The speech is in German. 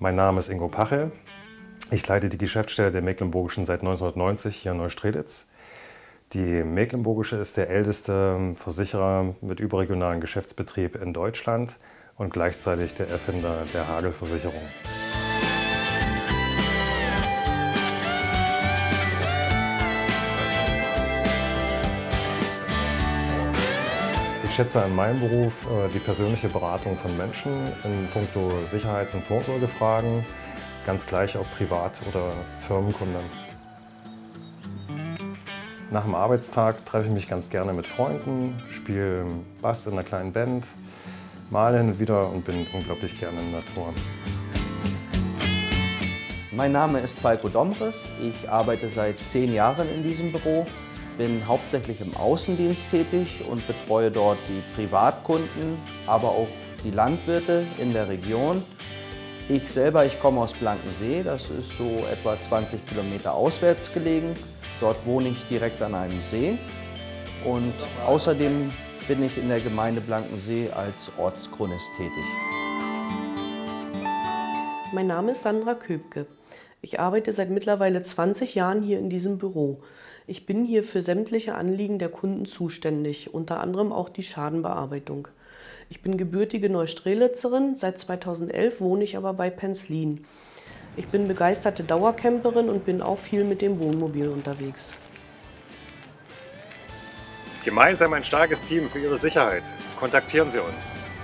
Mein Name ist Ingo Pachel. Ich leite die Geschäftsstelle der Mecklenburgischen seit 1990 hier in Neustrelitz. Die Mecklenburgische ist der älteste Versicherer mit überregionalem Geschäftsbetrieb in Deutschland und gleichzeitig der Erfinder der Hagelversicherung. Ich schätze an meinem Beruf die persönliche Beratung von Menschen in puncto Sicherheits- und Vorsorgefragen, ganz gleich ob Privat- oder Firmenkunden. Nach dem Arbeitstag treffe ich mich ganz gerne mit Freunden, spiele Bass in einer kleinen Band, male hin und wieder und bin unglaublich gerne in der Natur. Mein Name ist Falko Domres. Ich arbeite seit 10 Jahren in diesem Büro, bin hauptsächlich im Außendienst tätig und betreue dort die Privatkunden, aber auch die Landwirte in der Region. Ich komme aus Blankensee, das ist so etwa 20 Kilometer auswärts gelegen. Dort wohne ich direkt an einem See und außerdem bin ich in der Gemeinde Blankensee als Ortschronist tätig. Mein Name ist Sandra Köbke. Ich arbeite seit mittlerweile 20 Jahren hier in diesem Büro. Ich bin hier für sämtliche Anliegen der Kunden zuständig, unter anderem auch die Schadenbearbeitung. Ich bin gebürtige Neustrelitzerin, seit 2011 wohne ich aber bei Penzlin. Ich bin begeisterte Dauercamperin und bin auch viel mit dem Wohnmobil unterwegs. Gemeinsam ein starkes Team für Ihre Sicherheit. Kontaktieren Sie uns.